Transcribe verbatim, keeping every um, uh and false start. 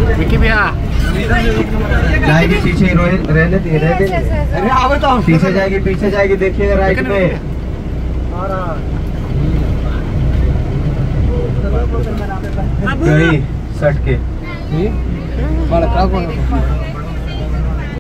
विकी भैया जाएगी पीछे, रहने दिए रहने दिए, पीछे जाएगी पीछे जाएगी, देखिएगा राइट में। गई सट के